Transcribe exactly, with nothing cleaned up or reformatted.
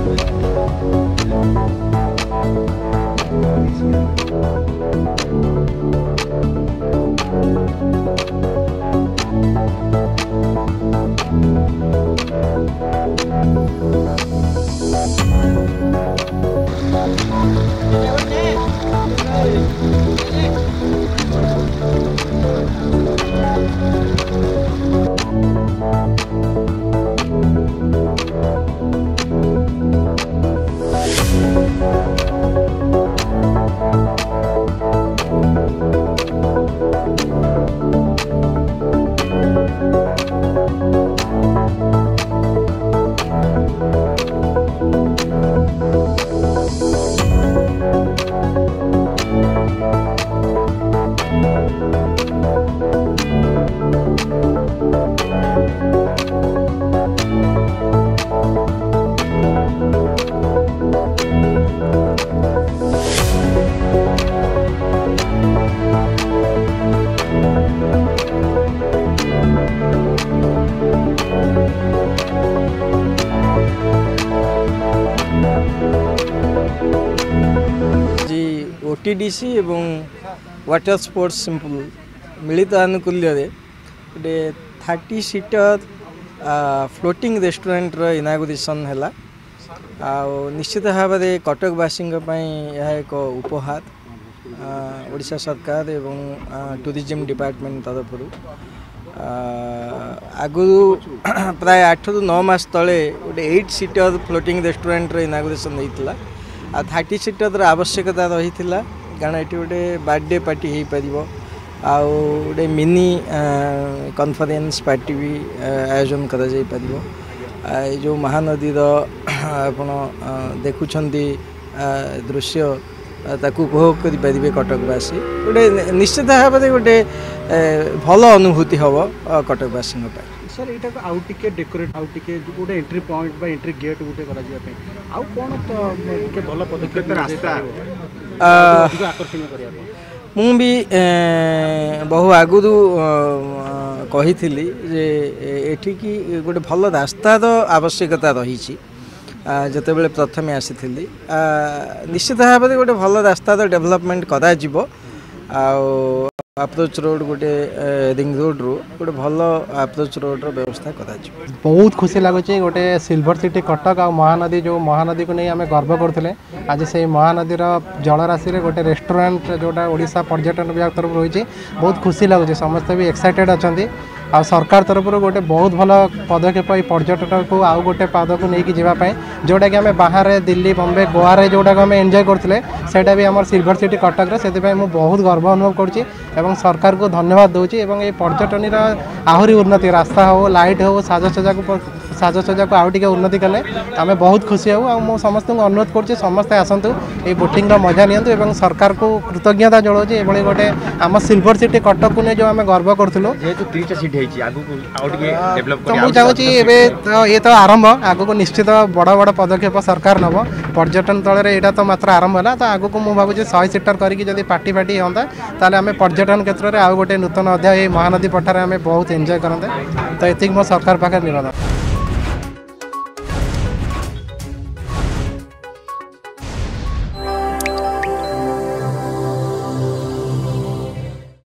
OTDC एवं water sports simple मिलित आनुकूल्य गोटे thirty seater floating restaurant inauguration है निश्चित भाव में कटकवासी यह एक उपहार ओडिशा सरकार एवं टूरिज्म डिपार्टमेंट तरफ आगु प्राय आठ रु नौ मास तले गोटे eight seater floating restaurant inauguration होता आ थर्टी सीटर आवश्यकता रही कारण ये गोटे बर्थडे पार्टी हो पार आउ गोटे मिनी कॉन्फ्रेंस पार्टी भी आयोजन करा जाई परिबो जो महानदी आपण देखुं दृश्य ताकू उपभोग करें कटकवासी गोटे निश्चित भाव में गोटे भल अनुभूति हम कटकवासी सर यहाँ आउ टिके डेकोरेट आउ टिके गोटे एंट्री पॉइंट बा एंट्री गेट गोटे करा जिया पे आउ कोन तो भल पदक्षेप रास्ता आकर्षण करिया मु भी बहु आगुरु कही जे एठी की गोटे भल रास्तार आवश्यकता रही जिते बड़े प्रथम आसी निश्चित भाव में गोटे भल रास्तार डेवलपमेंट करा जिवो अप्रोच रोड गोटे रिंग रोड रू गोटे भल अप्रोच रोड रो व्यवस्था करा जिवो। बहुत खुशी लगुच गोटे सिल्वर सिटी कटक आ महानदी जो महानदी को नहीं आम गर्व करते आज से महानदीर जलराशि रे गोटे रेस्टोरेंट जोटा ओडिशा पर्यटन विभाग तरफ रही बहुत खुशी लगुच समस्त भी एक्साइटेड अच्छा आ सरकार तरफ गोटे बहुत भल पदक्षेप पर्यटन को आउ गोटे पाद को लेकिन जावाई जोटा कि आम बाहर दिल्ली बम्बे गोवा रे जोटा आम एंजॉय करते सेटा भी आम सिल्वर सिटी कटक रे से मुझे बहुत गर्व अनुभव करुँची सरकार को धन्यवाद दूची ये पर्यटन आहरी उन्नति रास्ता हो लाइट हो साजसज्जा को साजसज्जा को आउ टे उन्नति कले आम बहुत खुशी हूँ आ समस्त अनुरोध करुँचे समस्ते आसतु ये बोटिंग मजा नियंतु सरकार को कृतज्ञता जनाऊँ ये गोटे आम सिल्वर सिटी कटक को नहीं जो आम गर्व करूँ तो मुझे चाहूँगी ये तो आरंभ आग को निश्चित बड़ बड़ पदक्षेप सरकार नब पर्यटन तल यहाँ तो मात्र आरंभ है तो आग को मुझे भावुँ शहे सीटर करके पार्टी पार्टी हाँ ताले आम पर्यटन क्षेत्र में आउ गोटे नूतन अध्याय महानदी पठार आम बहुत एंजॉय करते तो ये मो सरकार पाखे निवेदन।